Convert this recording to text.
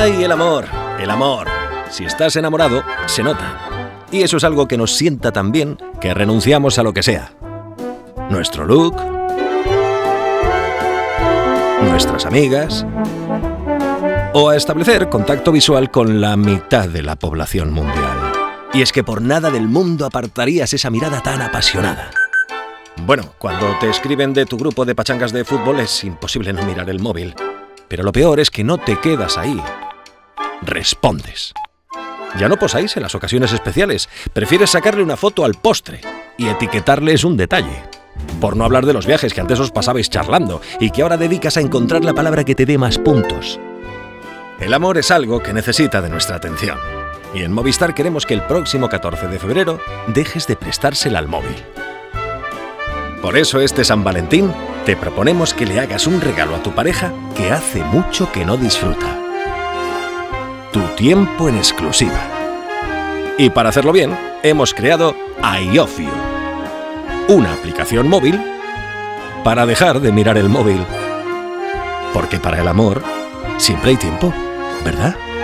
¡Ay, el amor! El amor. Si estás enamorado, se nota. Y eso es algo que nos sienta tan bien que renunciamos a lo que sea. Nuestro look, nuestras amigas, o a establecer contacto visual con la mitad de la población mundial. Y es que por nada del mundo apartarías esa mirada tan apasionada. Bueno, cuando te escriben de tu grupo de pachangas de fútbol es imposible no mirar el móvil. Pero lo peor es que no te quedas ahí. Respondes. Ya no posáis en las ocasiones especiales. Prefieres sacarle una foto al postre y etiquetarles un detalle. Por no hablar de los viajes que antes os pasabais charlando y que ahora dedicas a encontrar la palabra que te dé más puntos. El amor es algo que necesita de nuestra atención. Y en Movistar queremos que el próximo 14 de febrero dejes de prestársela al móvil. Por eso este San Valentín te proponemos que le hagas un regalo a tu pareja que hace mucho que no disfruta. Tu tiempo en exclusiva. Y para hacerlo bien, hemos creado I Love You, una aplicación móvil para dejar de mirar el móvil. Porque para el amor siempre hay tiempo, ¿verdad?